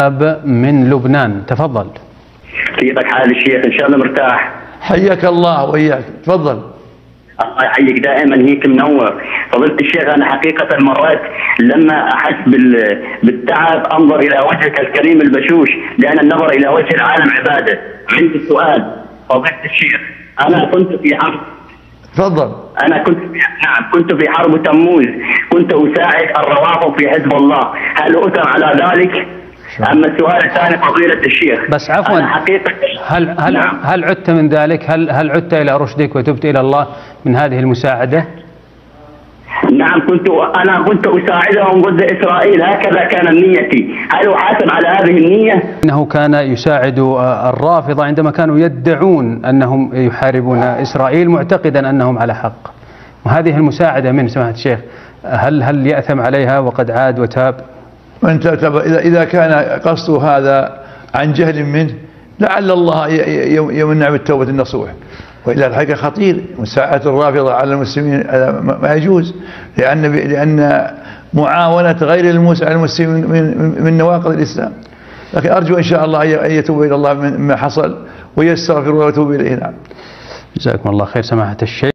من لبنان، تفضل. كيفك حال الشيخ؟ ان شاء الله مرتاح. حياك الله وإياك، تفضل. الله يحييك، دائما هيك منور. فضيلة الشيخ، انا حقيقة مرات لما احس بالتعب انظر الى وجهك الكريم البشوش، لان النظر الى وجه العالم عبادة. عندي سؤال فضيلة الشيخ، انا كنت في حرب. تفضل. كنت في حرب تموز، كنت اساعد الروافض في حزب الله، هل اثم على ذلك؟ اما السؤال الثاني فضيلة الشيخ، بس عفوا، هل عدت من ذلك؟ هل عدت الى رشدك وتبت الى الله من هذه المساعدة؟ نعم، كنت اساعدهم ضد اسرائيل، هكذا كان نيتي. هل احاسب على هذه النية؟ انه كان يساعد الرافضة عندما كانوا يدعون انهم يحاربون اسرائيل معتقدا انهم على حق، وهذه المساعدة من سماحة الشيخ هل يأثم عليها وقد عاد وتاب؟ إذا كان قصده هذا عن جهل منه لعل الله يمنع بالتوبة النصوح، وإلا الحقيقة خطير مساعدة الرافضة على المسلمين ما يجوز، لأن معاونة غير المسلمين من نواقض الإسلام. لكن أرجو إن شاء الله أن يتوب إلى الله مما حصل ويستغفر ويتوب إليه. نعم. جزاكم الله خير سماحة الشيخ.